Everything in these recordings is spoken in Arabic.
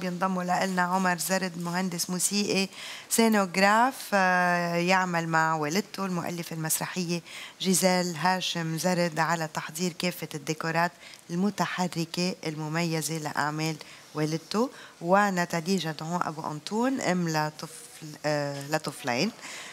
بينضموا لنا عمر زرد، مهندس موسيقي سينوغراف، يعمل مع والدته المؤلفة المسرحية جيزيل هاشم زرد على تحضير كافة الديكورات المتحركة المميزة لأعمال والدته. وناتالي جدعون أبو أنطون أم لطفلين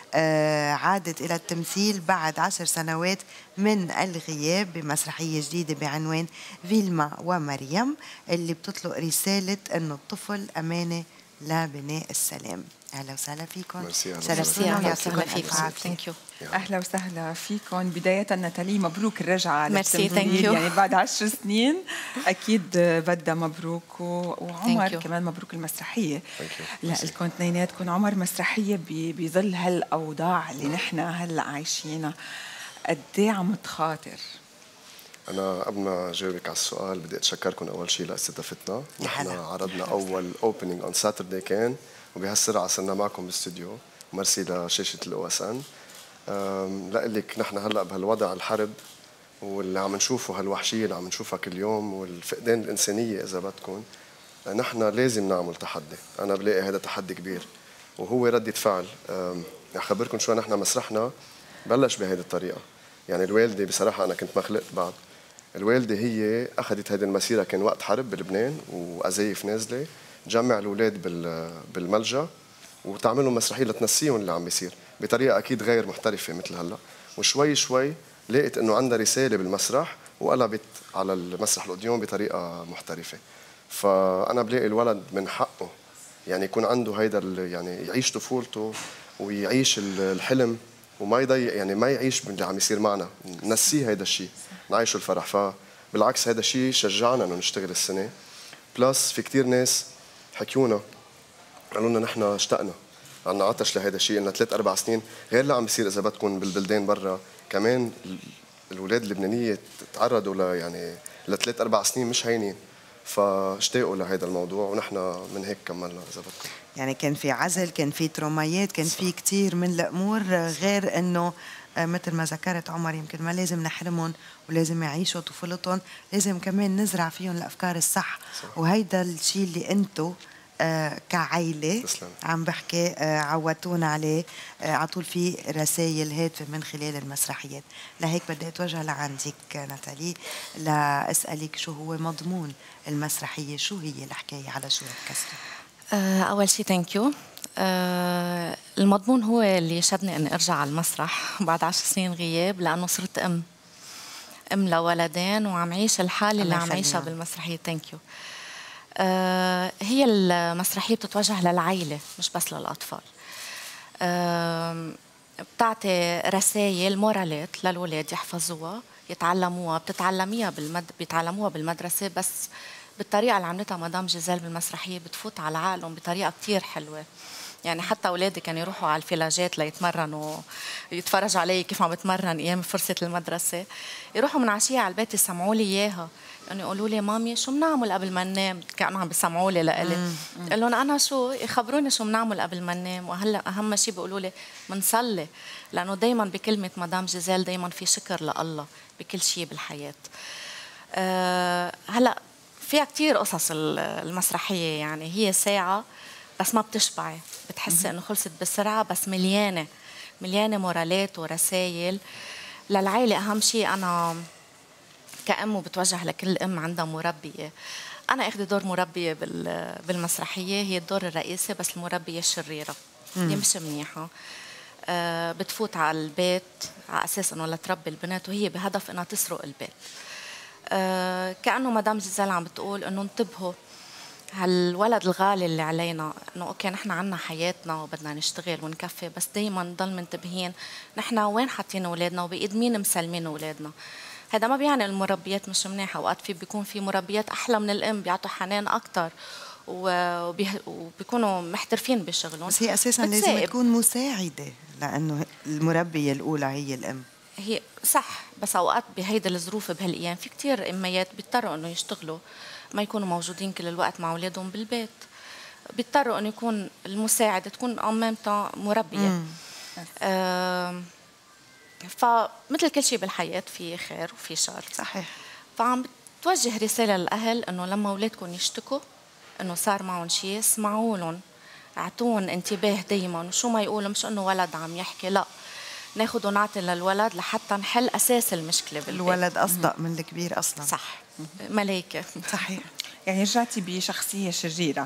عادت إلى التمثيل بعد 10 سنوات من الغياب بمسرحية جديدة بعنوان فيلما ومريم، اللي بتطلق رسالة أنه الطفل أمانة لبناء السلام. أهلا وسهلا فيكم. شرفتونا ويعطيكم ألف عافية. أهلا وسهلا فيكم. بداية ناتالي مبروك الرجعة للتمثيل، يعني بعد 10 سنين أكيد بدها مبروك، وعمر كمان مبروك المسرحية لكم اثنيناتكم. عمر مسرحية بظل هالأوضاع اللي نحن هلا عايشينها، قد إيه عم تخاطر؟ أنا قبل ما أجاوبك على السؤال بدي أتشكركم أول شيء لاستضافتنا. نحن عرضنا أول أوبننج أون ساتردي كان، وبهالسرعة صرنا معكم بالاستوديو. مرسي لشاشة الOSN. لقلك نحن هلأ بهالوضع الحرب واللي عم نشوفه، هالوحشية اللي عم نشوفها كل يوم والفقدان الإنسانية إذا بدكم، نحن لازم نعمل تحدي. أنا بلاقي هذا تحدي كبير وهو ردة فعل. أخبركم شو نحن مسرحنا بلش بهذه الطريقة. يعني الوالدة بصراحة أنا كنت ما خلقت بعد. الوالدة هي أخذت هذه المسيرة، كان وقت حرب بلبنان وأزايف نازلة، تجمع الأولاد بالملجأ وتعملهم مسرحية لتنسيهم اللي عم بيصير بطريقة أكيد غير محترفة مثل هلا. وشوي شوي لقيت إنه عندها رسالة بالمسرح وقلبت على المسرح الأوديون بطريقة محترفة. فأنا بلاقي الولد من حقه يعني يكون عنده هيدا يعني يعيش طفولته ويعيش الحلم وما يضيع، يعني ما يعيش باللي عم يصير معنا، نسيه هيدا الشيء، نعيشه الفرح. فبالعكس هيدا الشيء شجعنا انه نشتغل السنه. بلس في كثير ناس حكيونا قالوا لنا نحن اشتقنا، عنا عطش لهيدا الشيء، لنا 3-4 سنين غير اللي عم بيصير اذا بدكم بالبلدان برا. كمان الاولاد اللبنانيه تعرضوا يعني ل3-4 سنين مش هينين، فاشتاقوا لهذا الموضوع ونحن من هيك كملنا اذا بدكم. يعني كان في عزل، كان في ترومايات، كان في كثير من الامور، غير انه مثل ما ذكرت عمر يمكن ما لازم نحرمهم ولازم يعيشوا طفولتهم، لازم كمان نزرع فيهم الافكار الصح. وهيدا الشيء اللي انتم كعائله عم بحكي عودتونا عليه، على طول في رسائل هادفه من خلال المسرحيات. لهيك بدي اتوجه لعندك ناتالي لاسالك شو هو مضمون المسرحيه، شو هي الحكايه، على شو ركزتوا؟ أول شيء ثانك يو. المضمون هو اللي شدني أني أرجع على المسرح بعد 10 سنين غياب، لأنه صرت أم لولدين وعم عيش الحالة اللي عم عيشها بالمسرحية. ثانك يو. هي المسرحية بتتوجه للعائلة مش بس للأطفال. بتعطي رسائل مورالات للولاد يحفظوها يتعلموها، بيتعلموها بالمدرسة، بس بالطريقة اللي عملتها مدام جيزيل بالمسرحية بتفوت على عقلهم بطريقة كتير حلوة. يعني حتى أولادي كانوا يروحوا على الفلاجات ليتمرنوا، يتفرجوا علي كيف عم بتمرن أيام فرصة المدرسة، يروحوا من عشية على البيت يسمعوا لي إياها، يعني يقولوا لي مامي شو بنعمل قبل ما ننام، كانوا عم بيسمعوا لي لإلي. قال لهم أنا شو يخبروني شو بنعمل قبل ما ننام، وهلا أهم شيء بيقولوا لي بنصلي، لأنه دايما بكلمة مدام جيزيل دايما في شكر لله بكل شيء بالحياة. هلا فيها كتير قصص المسرحية، يعني هي ساعة بس ما بتشبعي، بتحسي انه خلصت بسرعة، بس مليانة مورالات ورسائل للعائلة. أهم شيء أنا كأم وبتوجه لكل أم عندها مربية، أنا أخذ دور مربية بالمسرحية، هي الدور الرئيسي، بس المربية الشريرة اللي مش منيحة، بتفوت على البيت على أساس أنه لتربي البنات، وهي بهدف أنها تسرق البيت. كأنه مدام جيزيل عم بتقول انه انتبهوا هالولد الغالي اللي علينا، انه اوكي نحن عنا حياتنا وبدنا نشتغل ونكفي، بس دايما نضل منتبهين نحن وين حاطين اولادنا وبايد مين مسلمين اولادنا. هذا ما بيعني المربيات مش منيحه، اوقات بيكون في مربيات احلى من الام، بيعطوا حنان اكثر وبيكونوا محترفين بشغلهم، بس هي اساسا لازم تكون مساعده، لانه المربيه الاولى هي الام. هي صح، بس اوقات بهيدا الظروف بهالايام في كتير اميات بيضطروا انه يشتغلوا، ما يكونوا موجودين كل الوقت مع اولادهم بالبيت، بيضطروا انه يكون المساعده تكون امامتها مربيه. فمثل كل شيء بالحياه في خير وفي شر. صحيح. فعم بتوجه رساله للاهل انه لما اولادكم يشتكوا انه صار معهم شيء، اسمعوا لهم، اعطوهم انتباه دايما، وشو ما يقولوا مش انه ولد عم يحكي، لا، ناخذ ونعطي للولد لحتى نحل اساس المشكله بالبيت. الولد اصدق من الكبير اصلا. صح، ملايكه. صحيح. يعني رجعتي بشخصية شريرة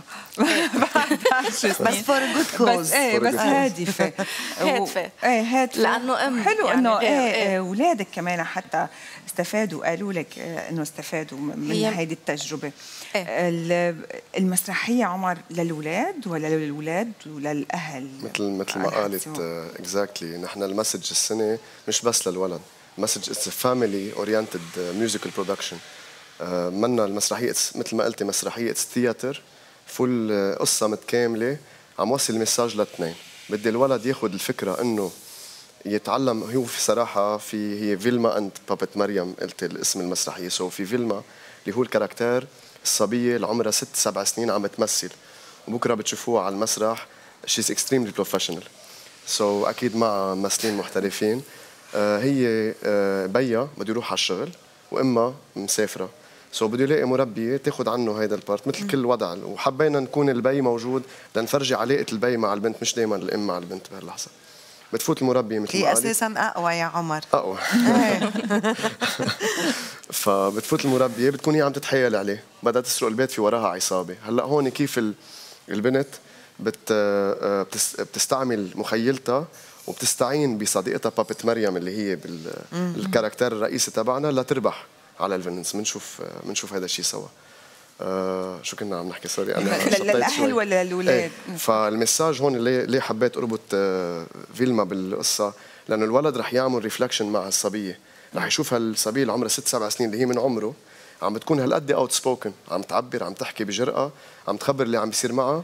بس فور جود كوز. بس هادفة. هادفة. هادفة. لأنه حلو يعني إنه أولادك كمان حتى استفادوا، قالوا لك إنه استفادوا من هيدي التجربة. المسرحية عمر للأولاد ولا للأولاد وللأهل؟ مثل ما قالت اكزاكتلي، نحن المسج السنة مش بس للولد، المسج اتس فاميلي اورينتد ميوزيكال برودكشن. منا المسرحيه مثل ما قلتي مسرحيه ثياتر فل قصه متكامله عم وصل مساج للاثنين. بدي الولد ياخذ الفكره انه يتعلم. هو في صراحه هي فيلما اند بابت مريم، قلت الاسم المسرحيه. سو في فيلما اللي هو الكاركتير الصبيه اللي عمرها 6-7 سنين عم تمثل، وبكره بتشوفوها على المسرح. شيز اكستريملي بروفيشنال. سو اكيد مع ممثلين محترفين. هي بيا بده يروح على الشغل واما مسافره، سو بده يلاقي مربيه تاخذ عنه هيدا البارت مثل كل وضع. وحبينا نكون البي موجود لنفرجي علاقه البي مع البنت، مش دائما الام مع البنت بهاللحظه. بتفوت المربيه مثل ما هي اساسا اقوى يا عمر. اقوى. فبتفوت المربيه بتكون هي عم تتحايل عليه، بدها تسرق البيت في وراها عصابه. هلا هون كيف البنت بتستعمل مخيلتها وبتستعين بصديقتها بابت مريم اللي هي بالكاركتير الرئيسي تبعنا لتربح على الفيلنز. بنشوف هذا الشيء سوا. شو كنا عم نحكي؟ سوري انا للاهل ولا للاولاد؟ فالمساج هون ليه حبيت اربط فيلما بالقصه، لانه الولد رح يعمل ريفلكشن مع الصبيه، رح يشوف هالصبيه اللي عمرها 6-7 سنين اللي هي من عمره عم بتكون هالقد اوت سبوكن، عم تعبر، عم تحكي بجرأه، عم تخبر اللي عم بيصير معها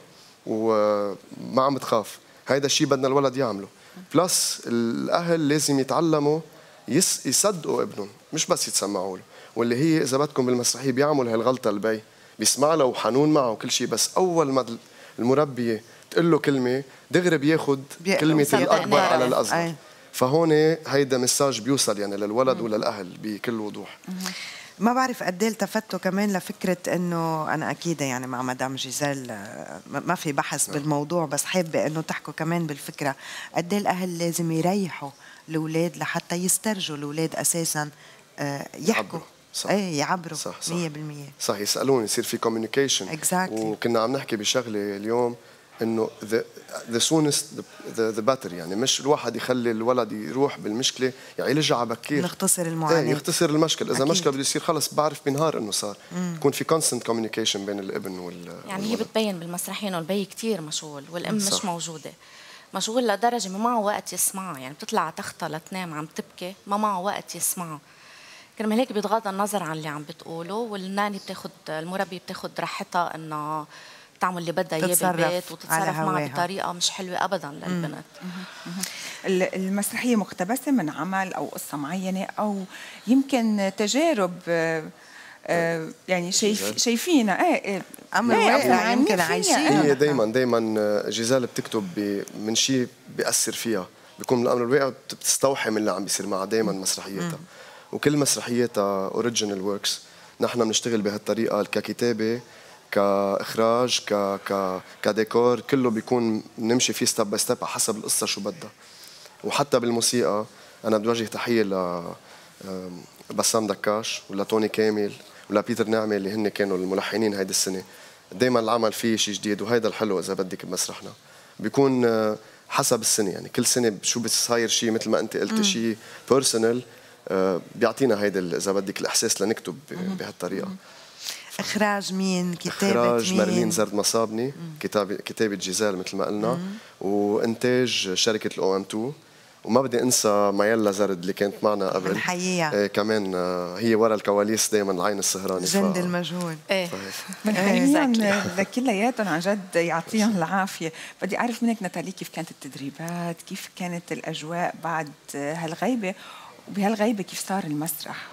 وما عم بتخاف. هيدا الشيء بدنا الولد يعمله. بلس الاهل لازم يتعلموا يصدقوا ابنهم، مش بس يتسمعوا له. واللي هي اذا بدكم بالمسرحيه بيعمل هالغلطه البي، بيسمع له وحنون معه وكل شيء، بس اول ما المربيه تقول له كلمه دغري بياخذ كلمه الاكبر على الاصغر. فهون هيدا مساج بيوصل يعني للولد وللاهل بكل وضوح. ما بعرف قد ايه التفتوا كمان لفكره انه انا اكيد يعني مع مدام جيزيل ما في بحث بالموضوع، بس حابه انه تحكوا كمان بالفكره قد ايه الاهل لازم يريحوا الاولاد لحتى يسترجوا الاولاد اساسا يحكوا. صح. ايه يعبروا. صح 100%. صح يسالون، يصير في كوميونيكيشن. وكنا عم نحكي بشغله اليوم انه the soonest the better، يعني مش الواحد يخلي الولد يروح بالمشكله، يعني يرجع بكير، نختصر المعاناه، يختصر المشكله. اذا مشكله بده يصير خلص بعرف بنهار انه صار. يكون في constant communication بين الابن يعني هي بتبين بالمسرحيه انه البي كثير مشغول والام مش موجوده، مشغول لدرجه ما معه وقت يسمعها، يعني بتطلع تختها لتنام عم تبكي ما معه وقت يسمعها. كرمال هيك بيتغاضى النظر عن اللي عم بتقوله، والناني المربي بتاخذ راحتها انه تعمل اللي بدها اياه بالبيت وتتصرف معها بطريقه مش حلوه ابدا للبنت. المسرحيه مقتبسه من عمل او قصه معينه او يمكن تجارب يعني شايفينها امر واقع يمكن عايشين. هي دائما جيزال بتكتب من شيء بيأثر فيها، بيكون الامر الواقع بتستوحي من اللي عم بيصير معها. دائما مسرحياتها وكل مسرحياتها اوريجينال وركس. نحن بنشتغل بهالطريقه ككتابه كاخراج كديكور، كله بيكون نمشي فيه ستيب باي ستيب على حسب القصه شو بدها. وحتى بالموسيقى انا بدي اوجه تحيه لبسام دكاش ولا توني كامل ولا بيتر نعمه اللي هن كانوا الملحنين هيدي السنه. دائما العمل فيه شيء جديد، وهيدا الحلو اذا بدك بمسرحنا بيكون حسب السنه. يعني كل سنه شو بتصير شيء مثل ما انت قلتي شيء بيرسونال بيعطينا هيدا اذا بدك الاحساس لنكتب بهالطريقه. اخراج مين؟ كتابه اخراج مين؟ مارلين زرد مصابني، كتابه جيزال مثل ما قلنا، وانتاج شركه الاو ام 2. وما بدي انسى مايلا زرد اللي كانت معنا قبل، الحقيقه كمان هي ورا الكواليس دائما العين السهرانه، جند المجهول. بنحييهم لكلياتهم عن جد، يعطيهم العافيه. بدي اعرف منك ناتالي كيف كانت التدريبات، كيف كانت الاجواء بعد هالغيبه، وبهالغيبه كيف صار المسرح؟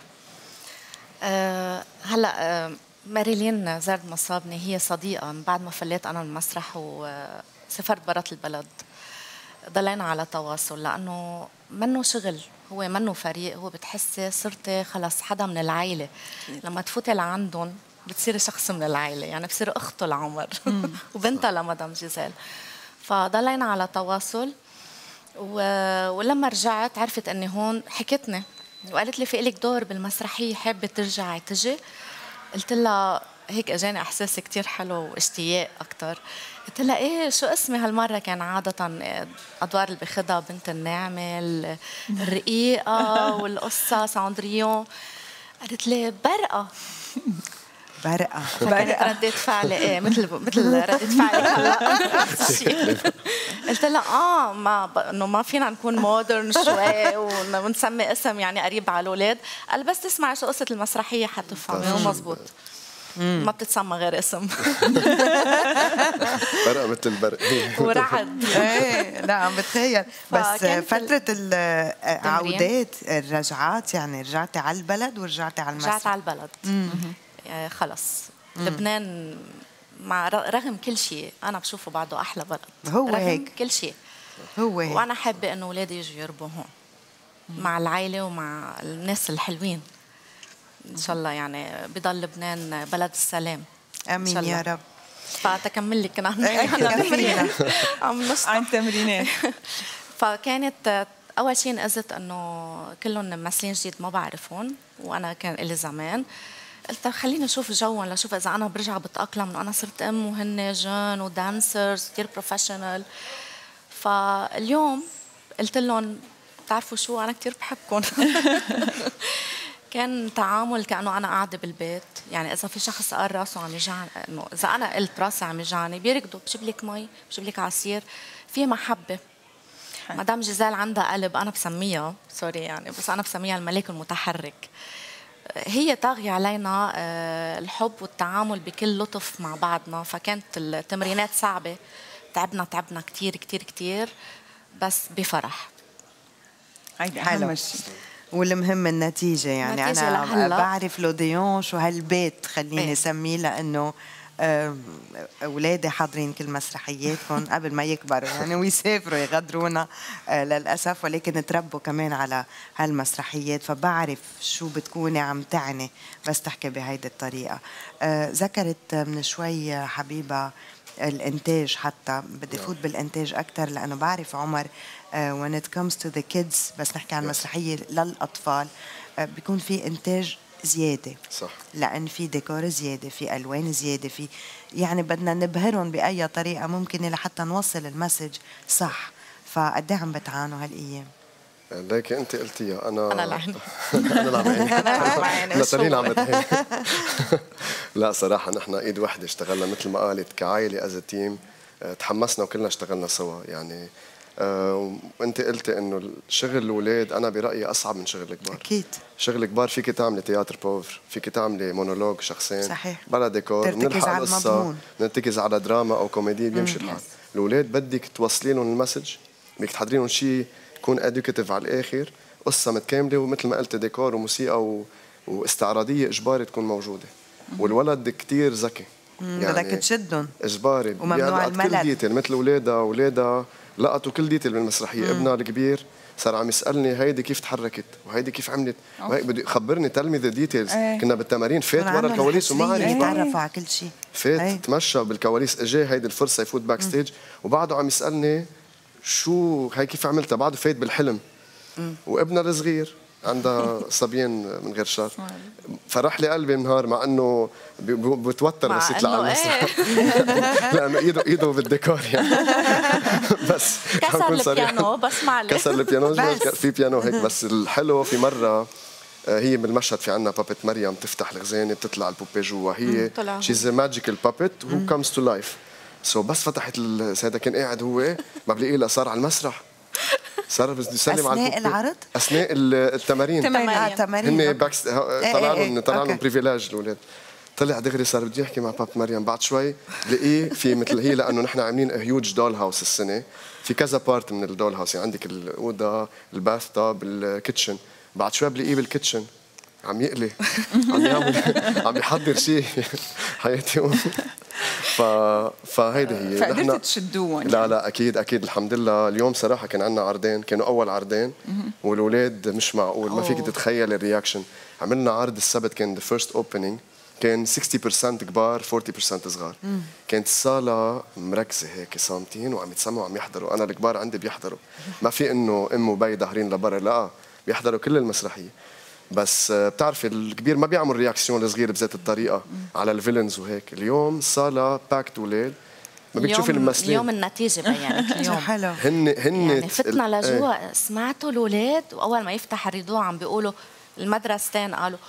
هلا ماريلين زرد مصابني هي صديقة من بعد ما فليت أنا المسرح وسافرت برات البلد. ضلينا على تواصل لأنه منه شغل، هو منه فريق، هو بتحسي صرتي خلص حدا من العائلة. لما تفوتي لعندهم بتصير شخص من العائله، يعني بصير اخته لعمر وبنتها لمدام جيزيل. فضلينا على تواصل ولما رجعت عرفت اني هون، حكتني وقالت لي في لك دور بالمسرحيه، حابه ترجعي تجي؟ قلت لها هيك اجاني احساس كتير حلو واشتياق اكثر. قلت لها ايه شو اسمي هالمره؟ كان عاده ادوار اللي باخذها بنت الناعمه الرقيقه والقصه ساندريون. قالت لي برقه. برقه. فكانت ردة فعلي ايه مثل ردة فعلك هلا نفس الشيء. قلت لها ما انه ما فينا نكون مودرن شوي ونسمي اسم يعني قريب على الاولاد. قال بس تسمعي شو قصه المسرحيه حتفهمي. ومزبوط ما بتتسمى غير اسم. برقه مثل البرق ورعد. ايه لا عم بتخيل. بس فتره العودات الرجعات، يعني رجعتي على البلد ورجعتي على المسرح؟ رجعت على البلد. خلص لبنان مع رغم كل شيء انا بشوفه بعده احلى بلد. هو رغم هيك كل شيء. هو هيك. وانا حابه انه اولادي يجوا يربوا هون مع العائله ومع الناس الحلوين ان شاء الله. يعني بضل لبنان بلد السلام. امين يا رب. فتكمل لك كنا عم نشطح عن تمرينات. فكانت اول شيء نقزت انه كلهم ممثلين جديد ما بعرفهم، وانا كان لي زمان. قلت خليني اشوف جوهم لاشوف اذا انا برجع بتاقلم، انه انا صرت ام وهن جون ودانسرز كثير بروفيشنال. فاليوم قلت لهم بتعرفوا شو انا كثير بحبكم. كان تعامل كانه انا قاعده بالبيت. يعني اذا في شخص قال راسه عم يجعني، انه اذا انا قلت راسي عم يجعني بيركضوا بجيب لك مي بجيب لك عصير. في محبه. مدام جيزيل عندها قلب، انا بسميها سوري يعني، بس انا بسميها الملاك المتحرك. هي طاغية علينا الحب والتعامل بكل لطف مع بعضنا. فكانت التمرينات صعبة، تعبنا كتير كتير كتير، بس بفرح. هيدا أهم شيء. والمهم النتيجة. يعني أنا بعرف لوديون شو هالبيت خليني سميه، لأنه أولادي حاضرين كل مسرحياتهم قبل ما يكبروا يعني ويسافروا يغادرونا للأسف، ولكن تربوا كمان على هالمسرحيات، فبعرف شو بتكوني عم تعني بس تحكي بهيدي الطريقة. ذكرت من شوي حبيبة الإنتاج، حتى بدي فوت بالإنتاج أكتر لأنه بعرف عمر when it comes to the kids، بس نحكي عن مسرحية للأطفال بيكون في إنتاج زيادة. صح. لأن في ديكور زيادة، في ألوان زيادة، في يعني بدنا نبهرهم بأي طريقة ممكنة لحتى نوصل المسج صح. فقد عم بتعانوا هالأيام؟ ليك انت قلتيها. انا العين. انا العين. نترين عم بتعين. لا صراحه نحن ايد وحده اشتغلنا مثل ما قالت كعائله از تيم. تحمسنا وكلنا اشتغلنا سوا يعني. وانت قلتي انه شغل الاولاد انا برايي اصعب من شغل الكبار. اكيد. شغل الكبار فيك تعملي تياتر بوفر، فيك تعملي مونولوج شخصين صحيح، بلا ديكور، بنرتكز على المضمون، بنرتكز على دراما او كوميدي بيمشي الحال. الاولاد بدك توصلي لهم المسج، بدك تحضري لهم شيء يكون ادوكيتيف على الاخر، قصه متكامله، ومثل ما قلت ديكور وموسيقى واستعراضيه اجباري تكون موجوده. والولد كتير ذكي يعني بدك تشدهم اجباري، وممنوع الملل. كل ديتيل مثل اولادها لقطوا كل ديتيل بالمسرحيه. ابنها الكبير صار عم يسالني هيدي كيف تحركت وهيدي كيف عملت وهيك، بده خبرني تلمي ذا ديتيلز. كنا بالتمارين فات ورا الكواليس وما عرف يتعرفوا على كل شيء، فات تمشى بالكواليس، اجى هيدي الفرصه يفوت باك ستيج وبعده عم يسالني شو هي كيف عملتها. بعده فات بالحلم. وابنها الصغير عندها صبيين من غير شر، فرح لي قلبي نهار، مع انه بتوتر بس يطلع على المسرح. لانه ايده بالديكور يعني. بس كسر البيانو بس معلش. كسر البيانو في بيانو هيك. بس الحلو في مره هي بالمشهد في عنا بابت مريم تفتح الخزانه بتطلع البوبي جوا. هي شيز ماجيكال بابت هو كمز تو لايف. سو بس فتحت هذا كان قاعد هو ما بلاقيه الا صار على المسرح، صار بس يسلم على اثناء العرض، اثناء التمارين. هن باكس طلع لهم بريفيلاج الاولاد. طلع دغري صار بده يحكي مع باب مريم. بعد شوي بلاقيه في مثل هي، لانه نحن عاملين هيوج دول هاوس السنه، في كذا بارت من الدول هاوس، يعني عندك الاوضه، الباث توب، الكيتشن. بعد شوي بلاقيه بالكيتشن عم يقلي عم يعمل عم يحضر شيء حياتي. فهيدي هي. فقدرتوا تشدوهم؟ لا اكيد الحمد لله. اليوم صراحه كان عندنا عرضين، كانوا اول عرضين والاولاد مش معقول ما فيك تتخيل الرياكشن. عملنا عرض السبت كان ذا فيرست اوبننج كان 60% كبار 40% صغار. كانت الصاله مركزه هيك صامتين وعم يتسمعوا وعم يحضروا. انا الكبار عندي بيحضروا، ما في انه ام وبي ظاهرين لبرا، لا بيحضروا كل المسرحيه. بس بتعرفي الكبير ما بيعمل رياكسيون الصغير بذات الطريقه على الفيلنز وهيك. اليوم الصاله باكت اولاد، ما بدك تشوفي الممثلين. اليوم النتيجه بينت اليوم. حلو. هن يعني فتنا لجوا سمعتوا الاولاد واول ما يفتح الريدو عم بيقولوا المدرستين قالوا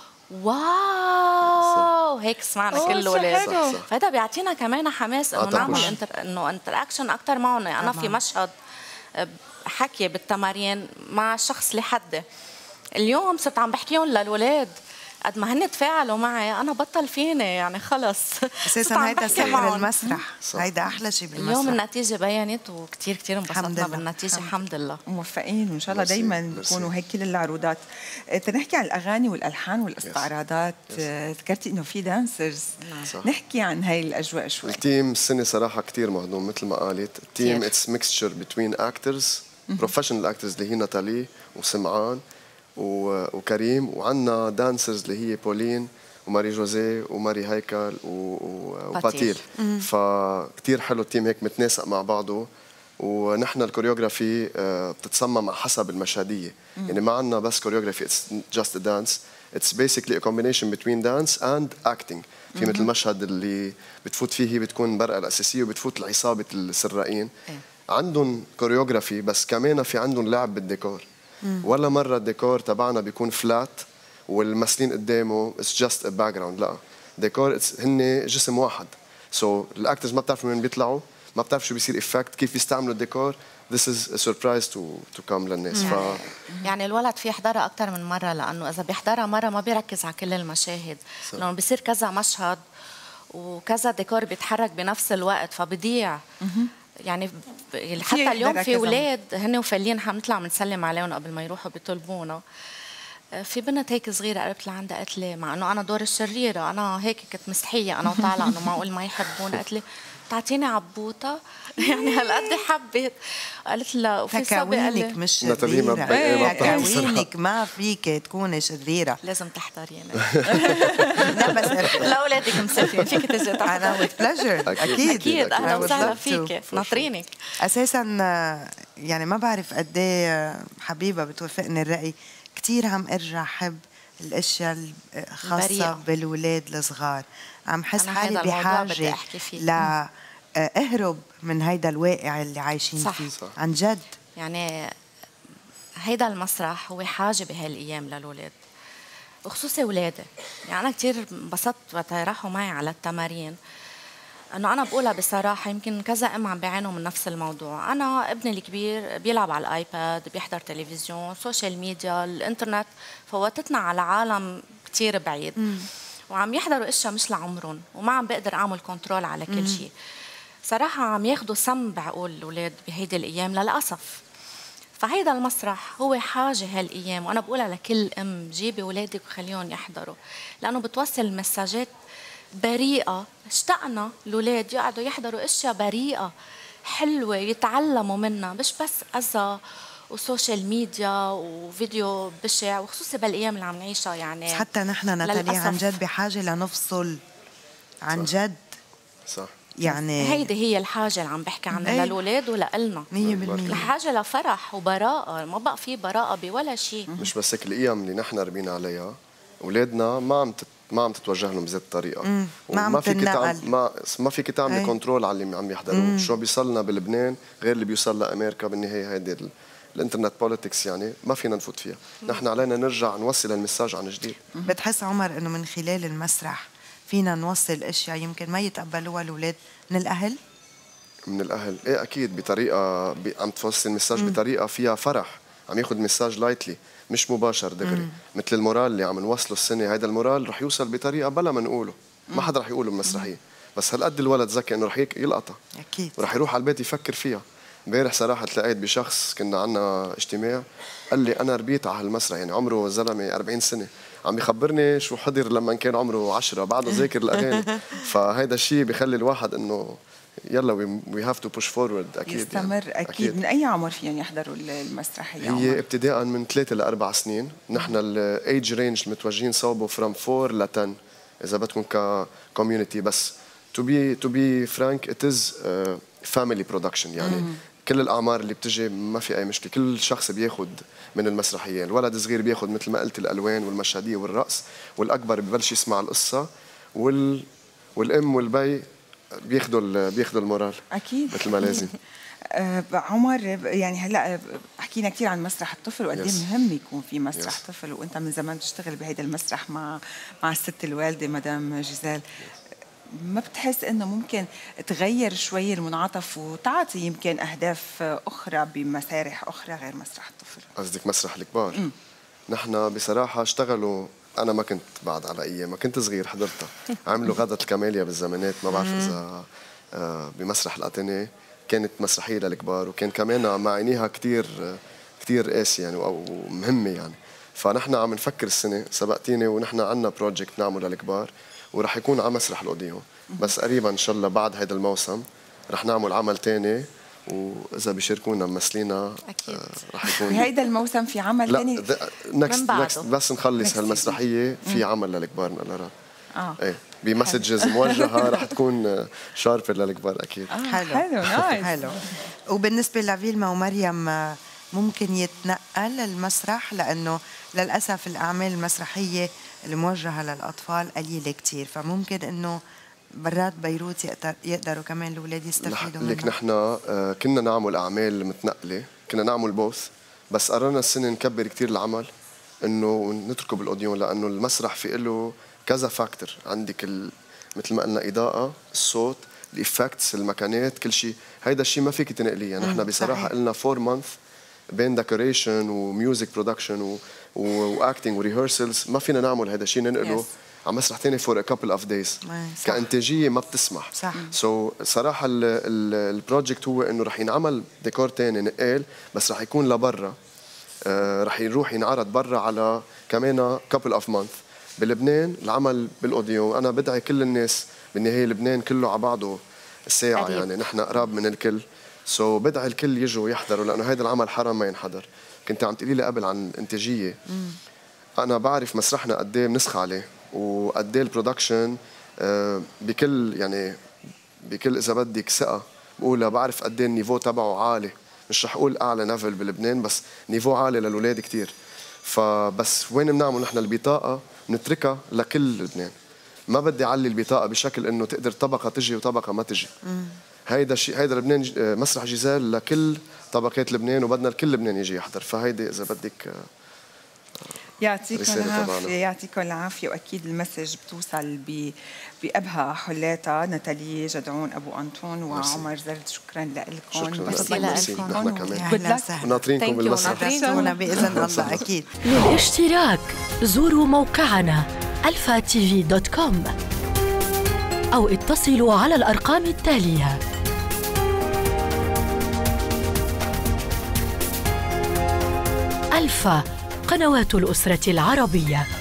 واو هيك سمعنا كل الاولاد. فهذا بيعطينا كمان حماس انه نعمل انه انتراكشن اكثر معهم. انا في مشهد حكي بالتمارين مع شخص لحده، اليوم صرت عم بحكيهم للاولاد قد ما هن تفاعلوا معي انا بطل فيني يعني خلص. اساسا هيدا سحر المسرح، هيدا احلى شيء بالمسرح. اليوم النتيجه بينت وكثير انبسطنا بالنتيجه. الحمد لله موفقين وان شاء الله دايما بيكونوا هيك كل العروضات. تنحكي عن الاغاني والالحان والاستعراضات، ذكرتي انه في دانسرز، نحكي عن هاي الاجواء شوي. التيم السنه صراحه كثير مهضوم مثل ما قالت. التيم اتس ميكستشر بتوين اكترز، بروفيشنال اكترز اللي هي ناتالي وسمعان وكريم، وعندنا دانسرز اللي هي بولين وماري جوزيه وماري هيكل وباتيل. فكتير حلو التيم هيك متناسق مع بعضه. ونحن الكوريوغرافي بتتصمم على حسب المشهديه، يعني ما عندنا بس كوريوغرافي اتس جاست ا دانس، اتس بيسكلي ا كومبينيشن بتوين دانس اند اكتنج. في مثل المشهد اللي بتفوت فيه هي بتكون المرأة الأساسية وبتفوت العصابة السرائين، عندهم كوريوغرافي بس كمان في عندهم لعب بالديكور. ولا مرة الديكور تبعنا بيكون فلات والممثلين قدامه اتس جاست ا باك جراوند، لا ديكور هن جسم واحد. سو الاكترز ما بتعرفوا وين بيطلعوا، ما بتعرف شو بيصير افكت، كيف يستعملوا الديكور. This is a surprise to come للناس. يعني الولد في يحضرها أكثر من مرة، لأنه إذا بيحضرها مرة ما بيركز على كل المشاهد، لأنه بيصير كذا مشهد وكذا ديكور بيتحرك بنفس الوقت فبضيع. يعني حتى اليوم في أولاد هن وفالين حنطلع بنسلم عليهم قبل ما يروحوا بيطلبونا. في بنت هيك صغيرة قربت لعندها قالت لي، مع إنه أنا دور الشريرة، أنا هيك كنت مستحية أنا وطالعة إنه معقول ما يحبون، قالت لي تعطيني عبوطة يعني هالقد حبيت. قالت لها وفي صبي قال لي مش شريرة، تكوينك ما فيك تكوني شريرة، لازم تحضريني. لا بس لأولادك مسافرين فيك تجي تحضر. أنا with pleasure. أكيد أهلا وسهلا فيك، ناطرينك. أساسا يعني ما بعرف قد ايه حبيبة بتوافقني الرأي، كتير عم ارجع حب الاشياء الخاصة بالولاد الصغار. عم حس حالي بحاجة لا اهرب من هيدا الواقع اللي عايشين فيه. صح. عن جد يعني هيدا المسرح هو حاجة بهالأيام للولاد وخصوصي ولادي. يعني أنا كتير انبسطت وقت راحوا معي على التمارين، أنه أنا بقولها بصراحة، يمكن كذا أم عم بيعانوا من نفس الموضوع. أنا ابني الكبير بيلعب على الآيباد، بيحضر تلفزيون، سوشيال ميديا، الإنترنت، فوتتنا على عالم كتير بعيد وعم يحضروا اشياء مش لعمرهم وما عم بقدر اعمل كنترول على كل شيء. صراحه عم ياخذوا سم بعقول الاولاد بهيدي الايام للاسف. فهيدا المسرح هو حاجه هالايام، وانا بقولها لكل ام جيبي اولادك وخليهم يحضروا، لانه بتوصل مساجات بريئه. اشتقنا الاولاد يقعدوا يحضروا اشياء بريئه حلوه يتعلموا منها، مش بس اذى وسوشيال ميديا وفيديو بشع، وخصوصي بالايام اللي عم نعيشها. يعني حتى نحن ناتالي عن جد بحاجه لنفصل عن جد. صح. يعني هيدي هي الحاجه اللي عم بحكي عنها للاولاد ولنا 100%. الحاجه لفرح وبراءه، ما بقى في براءه بولا شيء. مش بس هيك، القيم اللي نحن ربينا عليها اولادنا ما عم تتوجه لهم بذات الطريقه، وما فيك تعملي كنترول على اللي عم يحضروه. شو بيصلنا بلبنان غير اللي بيوصل لامريكا. بالنهايه هيدي الانترنت بوليتكس يعني ما فينا نفوت فيها. نحن علينا نرجع نوصل المساج عن جديد. بتحس عمر انه من خلال المسرح فينا نوصل اشياء يمكن ما يتقبلوها الاولاد من الاهل؟ من الاهل ايه اكيد، بطريقه عم توصل المساج بطريقه فيها فرح، عم ياخذ مساج لايتلي مش مباشر دغري. مثل المورال اللي عم نوصله السنه، هيدا المورال رح يوصل بطريقه بلا ما نقوله، ما حدا رح يقوله بالمسرحيه، بس هالقد الولد ذكي انه رح يلقطها اكيد، ورح يروح على البيت يفكر فيها. امبارح صراحه تلاقيت بشخص كنا عنا اجتماع قال لي انا ربيت على هالمسرح، يعني عمره زلمه 40 سنه، عم يخبرني شو حضر لما كان عمره 10، بعده ذاكر الاغاني. فهيدا الشيء بخلي الواحد انه يلا وي هاف تو بوش فورورد. اكيد يستمر. يعني أكيد. من اي عمر فيهم يحضروا المسرحيه؟ هي ابتداء من 3 ل4 سنين. نحن الايج رينج المتوجهين صوبه فروم 4 ل 10، اذا بدكم ككوميونتي. بس to be frank it is family production يعني كل الاعمار اللي بتجي ما في اي مشكله، كل شخص بياخذ من المسرحيه، الولد الصغير بياخذ مثل ما قلت الالوان والمشهديه والرقص، والاكبر ببلش يسمع القصه، والام والبي بياخذوا المورال اكيد مثل ما لازم. عمر يعني هلا حكينا كثير عن مسرح الطفل وقد ايه مهم يكون في مسرح طفل، وانت من زمان بتشتغل بهيدا المسرح مع الست الوالده مدام جيزال. ما بتحس انه ممكن تغير شوي المنعطف وتعطي يمكن اهداف اخرى بمسارح اخرى غير مسرح الطفل؟ قصدك مسرح الكبار؟ نحن بصراحه اشتغلوا، انا ما كنت بعد على ايام، ما كنت صغير حضرتها. عملوا غادة الكماليا بالزمانات، ما بعرف اذا بمسرح الاتينيه كانت مسرحيه للكبار، وكان كمان معينيها كثير قاسي يعني او مهمه يعني. فنحن عم نفكر السنه، سبقتيني، ونحن عندنا بروجكت نعمله للكبار ورح يكون على مسرح الاوديو، بس قريبا ان شاء الله بعد هذا الموسم رح نعمل عمل ثاني، واذا بيشاركونا ممثلينا اكيد رح يكون بهيدا الموسم في عمل ثاني. نكست بس نخلص هالمسرحيه في عمل للكبار نقرا. ايه بمسجز موجهه رح تكون شاربر للكبار اكيد. حلو نايس. حلو. وبالنسبه لفيلما ومريم ممكن يتنقل المسرح، لانه للاسف الاعمال المسرحيه الموجهه للاطفال قليله كثير، فممكن انه برات بيروت يقدروا كمان الاولاد يستفيدوا منها. لك نحن كنا نعمل اعمال متنقله، كنا نعمل بوث، بس قررنا السنه نكبر كثير العمل انه نتركه بالاوديو، لانه المسرح في له كذا فاكتور. عندك مثل ما قلنا اضاءه، الصوت، الافكتس، المكانات، كل شيء. هيدا الشيء ما فيك تنقليه. نحن بصراحه قلنا 4 مانث بين ديكوريشن وميوزك برودكشن واكتنج وريهرسلز، ما فينا نعمل هذا الشيء ننقله على مسرح ثاني فور ا كابل اوف دايز. كانتاجيه ما بتسمح. صح. صراحه البروجكت هو انه رح ينعمل ديكور ثاني نقال، بس رح يكون لبرا، رح يروح ينعرض برا على كمان كابل اوف مانث. بلبنان العمل بالاوديو، انا بدعي كل الناس، بالنهايه لبنان كله على بعضه الساعه قريب. يعني نحن قراب من الكل، بدعي الكل يجوا يحضروا، لانه هذا العمل حرام ما ينحضر. كنت عم تقولي لي قبل عن الانتاجيه، انا بعرف مسرحنا قد ايه بنسخى عليه، وقد ايه البرودكشن بكل اذا بدك ثقه بقولها، بعرف قد ايه النيفو تبعه عالي. مش رح اقول اعلى ليفل بلبنان، بس نيفو عالي للاولاد كثير. فبس وين بنعمل نحن البطاقه نتركها لكل لبنان. ما بدي اعلي البطاقه بشكل انه تقدر طبقه تجي وطبقه ما تجي. هيدا لبنان مسرح جيزال لكل طبقات لبنان، وبدنا الكل لبنان يجي يحضر. فهيدي اذا بدك يعطيكم العافية. يعطيكم العافية. وأكيد المسج بتوصل بأبهى حلاتها. ناتالي جدعون، أبو أنطون، وعمر زرد، شكرا لكم. ميرسي لكم. نحن كمان وناطرينكم بالمسرح بإذن الله. أكيد. للاشتراك زوروا موقعنا alphatv.com أو اتصلوا على الأرقام التالية: ألفا، قنوات الأسرة العربية.